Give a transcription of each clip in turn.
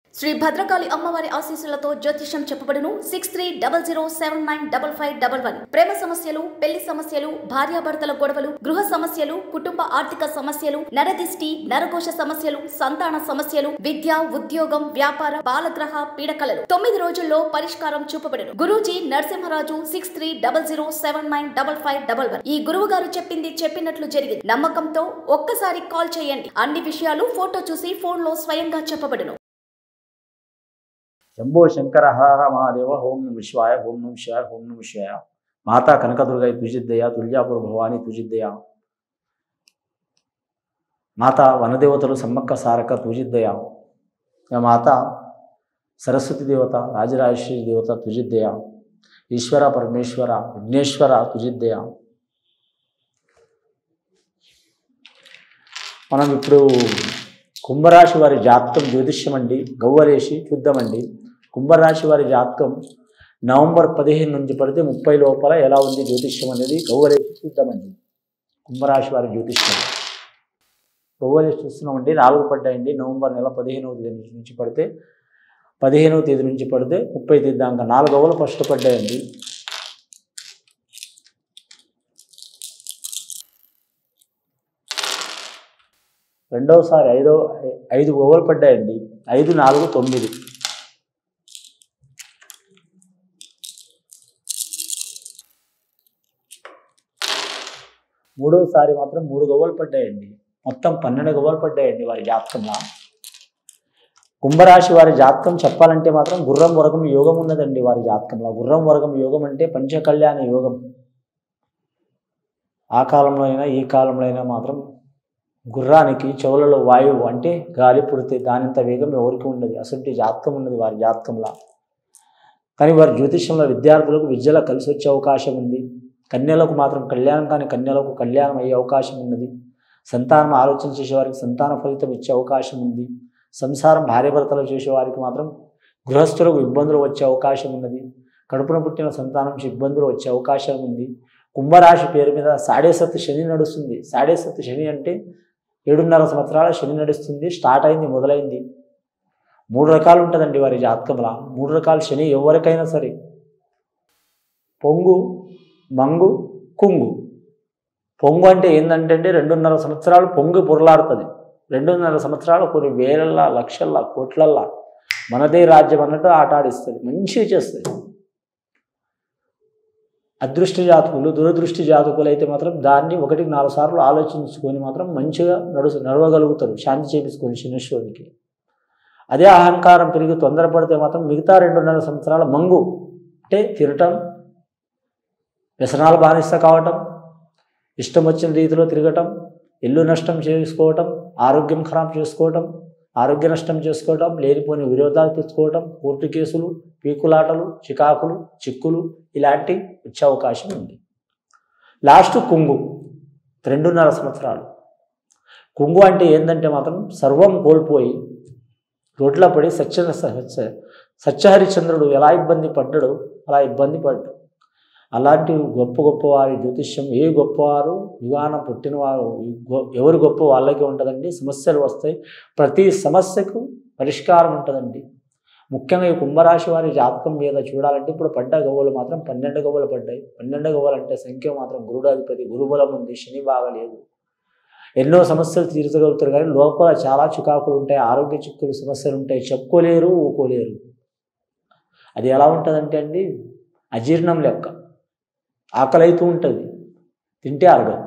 శ్రీ భద్రకాళి అమ్మవారి ఆశీస్సులతో జ్యోతిష్యం చెప్పబడును. 6300795511. ప్రేమ సమస్యలు, పెళ్లి సమస్యలు, భార్యాభర్తల గొడవలు, గృహ సమస్యలు, కుటుంబ ఆర్థిక సమస్యలు, నరదిష్టి, నరకోశ సమస్యలు, సంతాన సమస్యలు, విద్య, ఉద్యోగం, వ్యాపార, బాలగ్రహ పీడకలలు 9 రోజుల్లో పరిష్కారం చూపబడును. గురూజీ నరసింహరాజు 6300795511. ఈ గురువు గారు చెప్పింది చెప్పినట్లు జరిగింది. నమ్మకంతో ఒక్కసారి కాల్ చేయండి. అన్ని విషయాలు ఫోటో చూసి ఫోన్లో స్వయంగా చెప్పబడును. शंभो शंकर हर हर महादेव ओम नमः शिवाय ओम नमः शिवाय ओम नमः शिवाय। माता कनकदुर्गाई तुझी दया, तुळजापुर भवानी तुझी दया, माता वनदेवतलु सम्मक्क सारक तुझी दया, माता सरस्वती देवता राजराजेश्वरी देवता तुझी दया, ईश्वर परमेश्वर विघ्नेश्वर तुझी दया। మనం ఇప్పుడు కుంభరాశి వారి జాతకం జ్యోతిష్యం అండి, గవ్వలేసి చూద్దామండి. కుంభరాశి వారి జాతకం నవంబర్ 15 నుంచి పడితే 30 లోపల ఎలా ఉంది జ్యోతిష్యం అనేది గవ్వలేసి చూద్దామండి. కుంభరాశి వారి జ్యోతిష్యం గవ్వలేసి చూస్తున్నామండి. 4 పడ్డాయండి. నవంబర్ నెల 15వ తేదీ నుంచి పడితే 15వ తేదీ నుంచి పడితే 30 తేదీ దాకా 4 గవ్వలు ఫస్ట్ పడ్డాయండి. రెండవసారి 5 గవ్వలు పడ్డాయండి. 5, 4, 9. మూడోసారి మాత్రం 3 గవ్వలు పడ్డాయండి. మొత్తం 12 గవ్వలు పడ్డాయండి వారి జాతకంలో. కుంభరాశి వారి జాతకం చెప్పాలంటే మాత్రం గుర్రం వర్గం యోగం ఉన్నదండి వారి జాతకంలో. గుర్రం వర్గం యోగం అంటే పంచకళ్యాణ యోగం. ఆ కాలంలో అయినా ఈ కాలంలో అయినా మాత్రం గుర్రానికి చెవులలో వాయువు అంటే గాలి పుడితే దానింత వేగం ఎవరికి ఉండదు. అసలు జాతకం ఉన్నది వారి జాతకంలో. కానీ వారి జ్యోతిష్యంలో విద్యార్థులకు విద్యలో కలిసి వచ్చే అవకాశం ఉంది. కన్యలకు మాత్రం కళ్యాణం కానీ కన్యలకు కళ్యాణం అయ్యే అవకాశం ఉన్నది. సంతానం ఆలోచన చేసేవారికి సంతాన ఫలితం ఇచ్చే అవకాశం ఉంది. సంసారం భార్యాభర్తలు చేసేవారికి మాత్రం గృహస్థులకు ఇబ్బందులు వచ్చే అవకాశం ఉన్నది. కడుపున పుట్టిన సంతానం ఇబ్బందులు వచ్చే అవకాశం ఉంది. కుంభరాశి పేరు మీద సాడేసత్తు శని నడుస్తుంది. సాడేసత్తు శని అంటే 7.5 సంవత్సరాల శని నడుస్తుంది. స్టార్ట్ అయింది, మొదలైంది. 3 రకాలు ఉంటుందండి వారి జాతకంలో. 3 రకాల శని ఎవరికైనా సరే, పొంగు, మంగు, కుంగు. పొంగు అంటే ఏంటంటే 2.5 సంవత్సరాలు పొంగు పొరలాడుతుంది. 2.5 సంవత్సరాలు కొన్ని వేలల్లా, లక్షల్లా, కోట్లల్లా మనదే రాజ్యం అన్నట్టు ఆట ఆడిస్తుంది, మంచిగా చేస్తుంది. అదృష్టి జాతకులు, దురదృష్టి జాతకులు అయితే మాత్రం దాన్ని 1-4 సార్లు ఆలోచించుకొని మాత్రం మంచిగా నడవగలుగుతారు, శాంతి చేపించుకొని శనీశ్వరునికి. అదే అహంకారం పెరిగి తొందరపడితే మాత్రం మిగతా 2.5 సంవత్సరాల మంగు అంటే తిరగటం, వ్యసనాలు బానిస కావటం, ఇష్టం వచ్చిన రీతిలో తిరగటం, ఇల్లు నష్టం చేసుకోవటం, ఆరోగ్యం ఖరాబ్ చేసుకోవటం, ఆరోగ్య నష్టం చేసుకోవటం, లేనిపోని విరోధాలు తెచ్చుకోవటం, కోర్టు కేసులు, పీకులాటలు, చికాకులు, చిక్కులు ఇలాంటి వచ్చే అవకాశం ఉంది. లాస్ట్ కుంగు 2.5 సంవత్సరాలు. కుంగు అంటే ఏంటంటే మాత్రం సర్వం కోల్పోయి రోడ్ల పడి సత్యహరిచంద్రుడు ఎలా ఇబ్బంది పడ్డాడో అలా ఇబ్బంది పడ్డాడు. అలాంటి గొప్ప గొప్పవారి జ్యోతిష్యం, ఏ గొప్పవారు యుగాన పుట్టినవారు ఎవరు గొప్ప వాళ్ళకే ఉంటుందండి. సమస్యలు వస్తాయి, ప్రతి సమస్యకు పరిష్కారం ఉంటుందండి. ముఖ్యంగా ఈ కుంభరాశి వారి జాతకం మీద చూడాలంటే ఇప్పుడు పడ్డ గవ్వలు మాత్రం 12 గవ్వలు పడ్డాయి. 12 గవ్వలు అంటే సంఖ్య మాత్రం గురుడాధిపతి, గురుబలం ఉంది, శని బాగలేదు. ఎన్నో సమస్యలు తీర్చగలుగుతారు కానీ లోపల చాలా చికాకులు ఉంటాయి, ఆరోగ్య చిక్కులు సమస్యలు ఉంటాయి, చెప్పుకోలేరు, ఊకోలేరు. అది ఎలా ఉంటుందంటే అండి అజీర్ణం లెక్క. ఆకలి అవుతూ ఉంటుంది, తింటే అరగదు.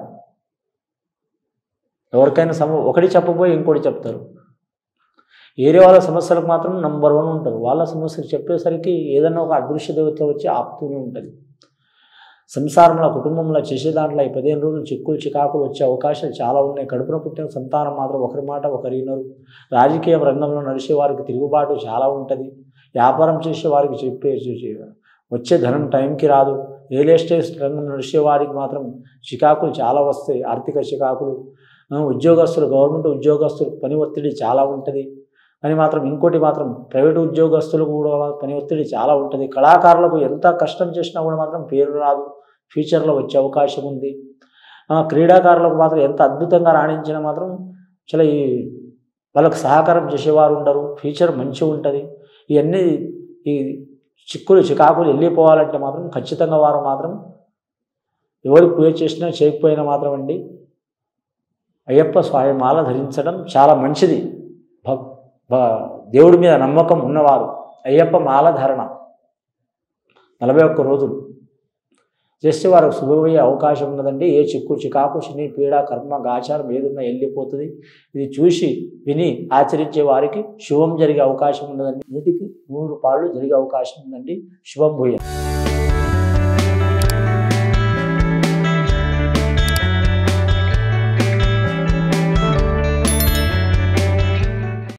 ఎవరికైనా ఒకటి చెప్పబోయి ఇంకోటి చెప్తారు. ఏరే వాళ్ళ సమస్యలకు మాత్రం నంబర్ 1 ఉంటారు. వాళ్ళ సమస్యలు చెప్పేసరికి ఏదన్నా ఒక అదృశ్య దేవత వచ్చి ఆపుతూనే ఉంటుంది. సంసారంలో, కుటుంబంలో చేసే దాంట్లో ఈ 15 రోజులు చిక్కులు చికాకులు వచ్చే అవకాశాలు చాలా ఉన్నాయి. కడుపున పుట్టిన సంతానం మాత్రం ఒకరి మాట ఒకరు వినరు. రాజకీయ రంగంలో నడిచే వారికి తిరుగుబాటు చాలా ఉంటుంది. వ్యాపారం చేసే వారికి వచ్చే ధనం టైంకి రాదు. రియల్ ఎస్టేట్ రంగం నడిచే వారికి మాత్రం చికాకులు చాలా వస్తాయి, ఆర్థిక చికాకులు. ఉద్యోగస్తులు, గవర్నమెంట్ ఉద్యోగస్తులకు పని ఒత్తిడి చాలా ఉంటుంది. అని మాత్రం ఇంకోటి మాత్రం ప్రైవేటు ఉద్యోగస్తులకు కూడా పని ఒత్తిడి చాలా ఉంటుంది. కళాకారులకు ఎంత కష్టం చేసినా కూడా మాత్రం పేరు రాదు, ఫ్యూచర్లో వచ్చే అవకాశం ఉంది. క్రీడాకారులకు మాత్రం ఎంత అద్భుతంగా రాణించినా మాత్రం చాలా ఈ వాళ్ళకు సహకారం చేసేవారు ఉండరు, ఫ్యూచర్ మంచిగా ఉంటుంది. ఇవన్నీ ఈ చిక్కులు చికాకులు వెళ్ళిపోవాలంటే మాత్రం ఖచ్చితంగా వారు మాత్రం ఎవరు పూజ చేసినా చేయకపోయినా మాత్రం అండి అయ్యప్ప స్వామి మాల ధరించడం చాలా మంచిది. దేవుడి మీద నమ్మకం ఉన్నవారు అయ్యప్ప మాల ధారణ 41 రోజులు చేస్తే వారికి శుభమయ్యే అవకాశం ఉన్నదండి. ఏ చిక్కు చికాకు శని పీడ కర్మ గాచారం ఏదున్నా వెళ్ళిపోతుంది. ఇది చూసి విని ఆచరించే వారికి శుభం జరిగే అవకాశం ఉన్నదండి. 100కి 100 పాళ్ళు జరిగే అవకాశం ఉందండి. శుభం భూయ.